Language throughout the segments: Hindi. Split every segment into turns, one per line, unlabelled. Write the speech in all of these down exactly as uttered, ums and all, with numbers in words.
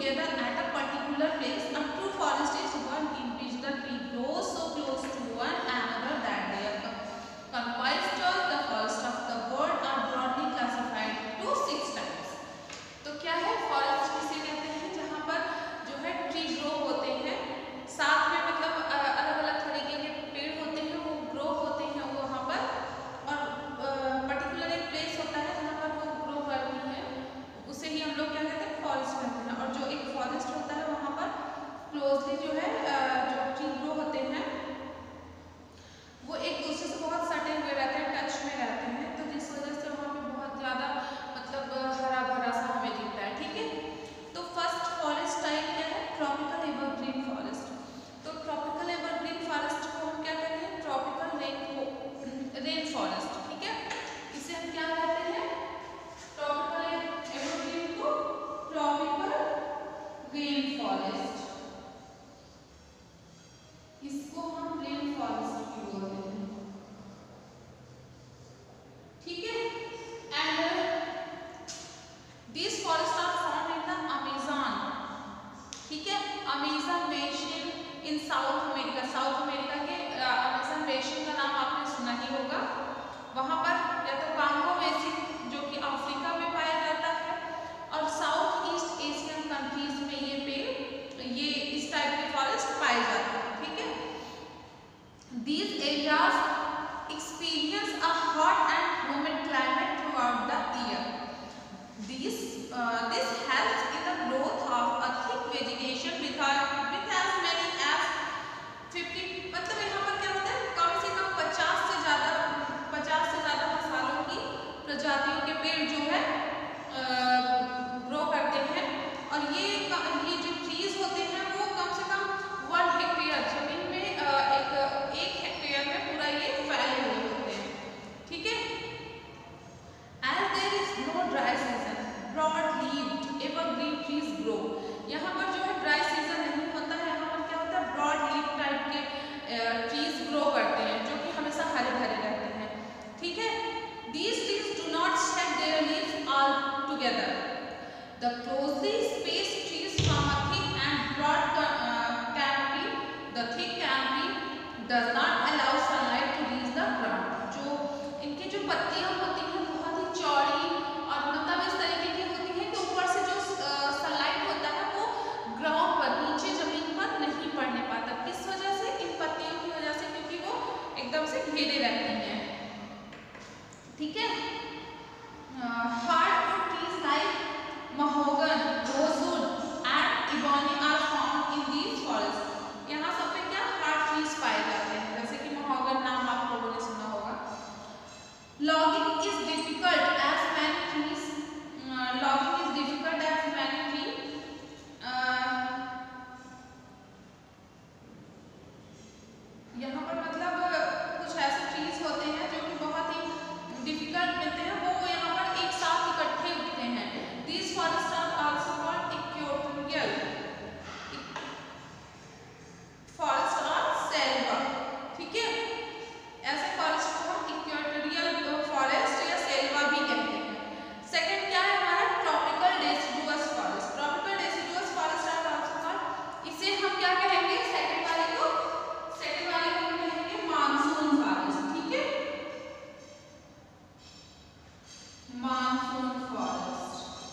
together at a particular place. A true forest is one in which the tree grows so close to one another that they are comprised. The forest of the world are broadly classified to six types. तो क्या है फॉरेस्ट किसे कहते हैं? जहाँ पर जो है ट्री ग्रो होते हैं, साथ में मतलब अलग अलग तरीके के पेड़ होते हैं, वो ग्रो होते हैं वहाँ पर, और पर्टिकुलर एक प्लेस होता है जहाँ पर वो ग्रो करती है, उसे ही हम लोग क्या कहते हैं? फॉरेस्ट कहते हैं। और जो एक फॉरेस्ट होता है वहाँ पर क्लोजली जो है जो ट्री ग्रो होते हैं वो एक दूसरे से बहुत सटे हुए रहते हैं, टच में रहते हैं, तो जिस वजह से वहाँ पे बहुत ज़्यादा मतलब हरा भरा सा हमें दिखता है। ठीक है, तो फर्स्ट फॉरेस्ट टाइप क्या है? Tropical evergreen forest. तो ट्रॉपिकल एवरग्रीन फॉरेस्ट को हम क्या कहते हैं? Tropical rain rain forest. ठीक है, इसे हम क्या कहते हैं? ट्रॉपिकल एवरग्रीन को ट्रॉपिकल रेन फॉरेस्ट, इसको हम रेन फॉरेस्ट भी बोलते हैं। ठीक है, and these forests are found in the Amazon. ठीक है, Amazon basin in South America. South America के अमेज़न बेसिन का नाम आपने सुना ही होगा। वहाँ पर या तो कांगो बेसिन जो कि अफ्रीका में पाया जाता है, और साउथ ईस्ट एशियन कंट्रीज में ये पेड़ ये इस टाइप के फॉरेस्ट पाए जाते हैं। ठीक है, these areas experience a hot and humid climate throughout the year. This uh, this helps in the growth of a thick vegetation with, a, with as many as fifty, मतलब यहाँ पर क्या होता है? कम से कम पचास से ज़्यादा पचास से ज़्यादा मसालों की प्रजातियों के पेड़ जो है ग्रो करते हैं, और ये ये जो ट्रीज होते हैं वो कम से कम वन हेक्टेयर जमीन में uh, एक एक हेक्टेयर में पूरा ये फैले हुए होते हैं। ठीक है, as there is no dry season, broad-leaved evergreen trees grow. यहाँ पर जो है ड्राई सीजन नहीं होता है, यहाँ पर क्या होता है? ब्रॉड लीफ टाइप के ट्रीज ग्रो करते हैं जो कि हमेशा हरे भरे रहते हैं। ठीक है, these trees do not shed their leaves all together. The closely spaced trees form a thick and broad uh, canopy. The thick canopy does not allow sunlight to reach the ground. जो इनकी जो पत्तियां होती हैं बहुत ही चौड़ी और मतलब इस तरीके की होती है कि ऊपर से जो सनलाइट होता है वो ग्राउंड पर, नीचे जमीन पर नहीं पड़ने पाता। किस वजह से? इन पत्तियों की वजह से, क्योंकि वो एकदम से घेरे रहती हैं। ठीक है, hardwood trees like mahogany, rosewood and ebony are found in these forest. यहाँ सब पे क्या हार्ड ट्रीज पाए जाते हैं, जैसे कि महोगन नाम आप लोगों ने सुना होगा। Logging is difficult as many trees. Uh, logging is difficult as many trees. Uh, यहाँ पर मतलब कुछ ऐसे ट्रीज होते हैं जो कि बहुत ही डिफिकल्ट मिलते हैं, वो यहाँ पर एक साथ इकट्ठे उगते हैं। These forests are also called equatorial forest or selva. ठीक है, ऐसे फॉरेस्ट को हम इक्वेटोरियल फॉरेस्ट या सेल्वा भी कहते हैं। सेकंड क्या है हमारा? Tropical deciduous forest. Tropical deciduous forest are also called, इसे हम क्या कहेंगे? सेकंड वाले को सेकंड वाले को हम कहेंगे मानसून फॉरेस्ट। ठीक है, मानसून फॉरेस्ट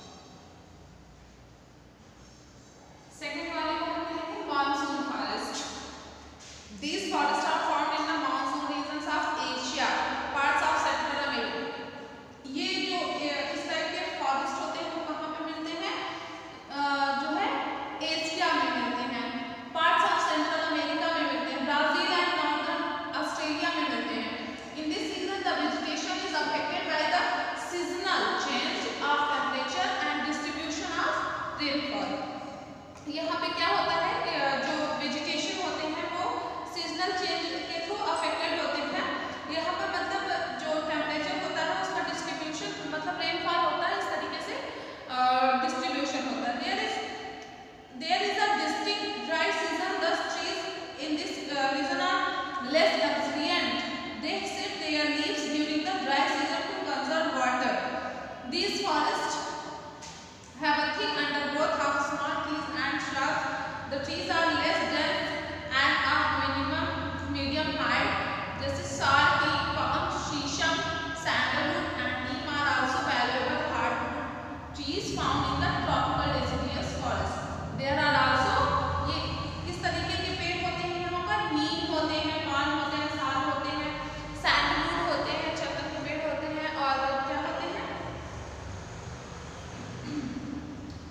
सेकंड वाले को हम कहेंगे monsoon forest. These forests are found in the monsoon regions of Asia, parts of Central America. ये जो इस टाइप के फॉरेस्ट होते हैं वो कहाँ पे मिलते हैं? जो है एशिया में मिलते हैं, पार्ट्स ऑफ सेंट्रल अमेरिका में मिलते हैं, ब्राजील एंड नॉर्दर्न ऑस्ट्रेलिया में मिलते हैं। In this season the vegetation is affected by the seasonal change of temperature and distribution of rainfall. यहाँ पे क्या होता है कि जो वेजिटेशन होते हैं वो सीजनल चेंज के थ्रू अफेक्टेड होते हैं। यहाँ पर मतलब जो टेम्परेचर होता है उसका डिस्ट्रीब्यूशन मतलब रेनफॉल होता है, इस तरीके से डिस्ट्रीब्यूशन होता है। There is there is a distinct dry season, these trees in this region are less luxuriant. They shed their leaves during the dry season to conserve water. These forests have a thick undergrowth of small trees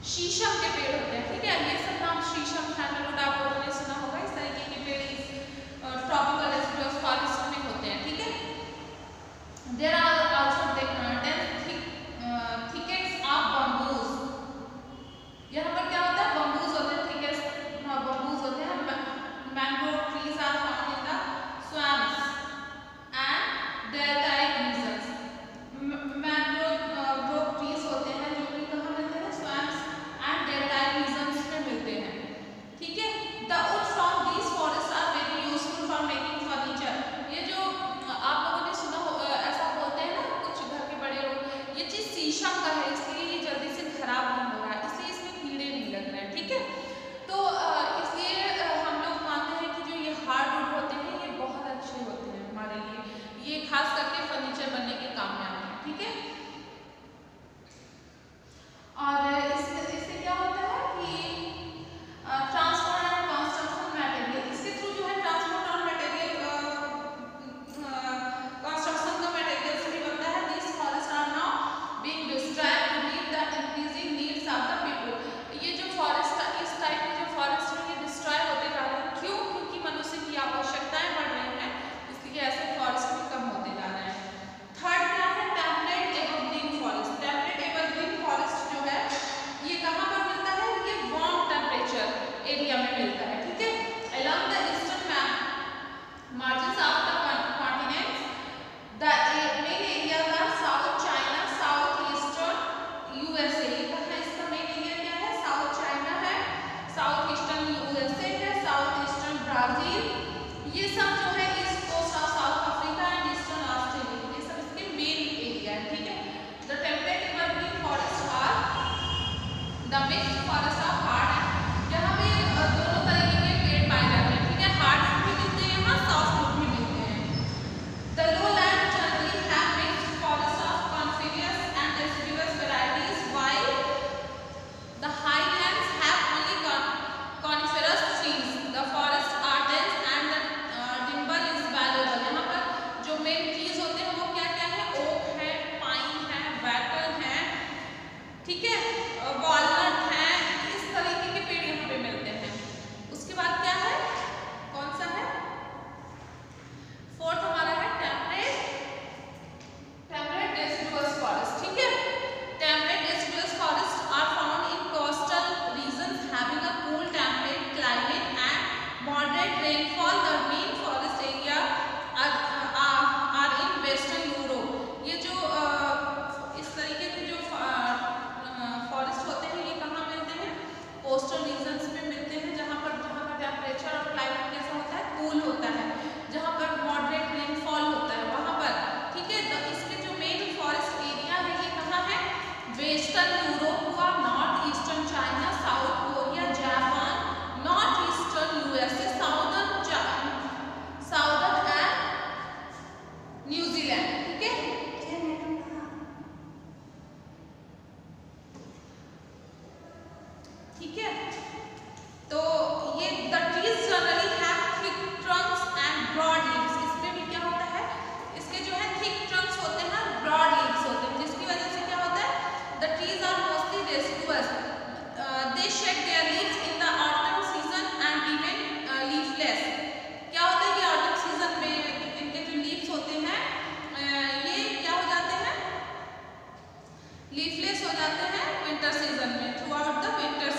शीशम के पेड़ होते हैं, ठीक है। ये सब नाम शीशम, सैंडलवुड आप लोगों ने सुना होगा। इस तरीके के पेड़ इस ट्रॉपिकल रेसिडुअस फॉरेस्ट में होते हैं, ठीक है। There are also dense thickets of bamboos. यहाँ पर क्या होता है, बम्बूज होते हैं, थिकेट्स बम्बूज होते हैं। Mangrove trees are found in the swamps and deltaic regions. Mangrove trees होते हैं जो कि कहाँ मिलते हैं, स्वैम्प्स एंड डेल्टाइक रीजन्स में मिलते हैं, ठीक है। The wood from these forest are very useful for making furniture. ये जो आप लोगों ने सुना हो, ऐसा बोलते हैं ना कुछ घर के बड़े लोग, ये चीज शीशम का है इसलिए ये जल्दी से खराब नहीं हो रहा है, इसलिए इसमें कीड़े नहीं लग रहे हैं, ठीक है। तो इसलिए हम लोग मानते हैं कि जो ये हार्डवुड होते हैं ये बहुत अच्छे होते हैं हमारे लिए, ये खास करके फर्नीचर बनने के काम में आते हैं, ठीक है। और इससे इससे क्या होता है कि ट्रांसपोर्ट एंड कंस्ट्रक्शन मटेरियल, इसके थ्रू जो है ट्रांसपोर्ट और मटेरियल कंस्ट्रक्शन का मटेरियल से भी बनता है। This forest are now being destroyed to meet the increasing needs of the people. ये जो फॉरेस्ट इस टाइप के जो फॉरेस्ट है ये डिस्ट्रॉय होते जा रहे हैं, क्यों? क्योंकि मनुष्य की आवश्यकताएं बढ़ रही हैं, इसलिए ऐसे फॉरेस्ट भी कम होते जा रहे हैं। थर्ड क्या है, temperate evergreen forest. Temperate evergreen forest जो है ये कहाँ पर मिलता है, ये वार्म टेम्परेचर एरिया में मिलता है, ठीक है। Along the eastern margins of the continent the main areas are South China, south eastern USA. ये कहाँ है, इसका मेन एरिया क्या है, साउथ चाइना है, साउथ ईस्टर्न यूएसए है, साउथ ईस्टर्न ब्राजील, ये सब जो है east coast of South Africa and eastern Australia, ये सब इसके मेन एरिया है, ठीक है। The temperate evergreen forest are the mixed forest of hard, यहाँ पे दोनों तरीके के पेड़ पाए जाते हैं, ठीक है। हार्डवुड भी मिलते हैं यहाँ, सॉफ्टवुड भी मिलते हैं। The lowland generally have mixed forest of coniferous and deciduous varieties while the highlands have only coniferous trees. The forests are dense and the uh, timber is valuable. यहाँ पर जो मेन ट्रीज होते हैं वो क्या क्या है, ओक है, पाइन है, बैटल है, ठीक है, वॉलनट है, इस तरीके के पेड़ यहाँ पे मिलते हैं। उसके बाद क्या है, कौन सा है, फोर्थ हमारा है टेम्परेट टेम्परेट deciduous forest, ठीक है। Temperate deciduous forest are found in coastal regions having a cool temperate climate and moderate rainfall. The main forest area are, are, are in western Europe. ये जो uh, इस तरीके के जो फॉरेस्ट होते हैं ये कहाँ मिलते हैं, कोस्टल रीजन्स में मिलते हैं, जहाँ पर जहाँ का टेम्परेचर और क्लाइमेट कैसा होता है, कूल होता है, जहाँ पर मॉडरेट रेनफॉल होता है वहाँ पर, ठीक है। तो इसके जो मेन फॉरेस्ट एरिया है ये कहाँ है, वेस्टर्न यूरोप हुआ, north eastern China, South Korea, Japan, north eastern USA, southern southern and New Zealand, ठीक है। ठीक है, तो ये the trees generally have thick trunks and broad leaves. इसमें भी क्या होता है, इसके जो है थिक ट्रंक्स होते हैं, ब्रॉड लीव्स होते हैं, जिसकी वजह से क्या होता है, the trees are mostly deciduous. They shed their leaves in the autumn season and even leafless. क्या होता है कि ऑटम सीजन में इनके जो लीव्स होते हैं ये क्या हो जाते हैं, लीफलेस हो जाते हैं विंटर सीजन में, थ्रू आउट द विंटर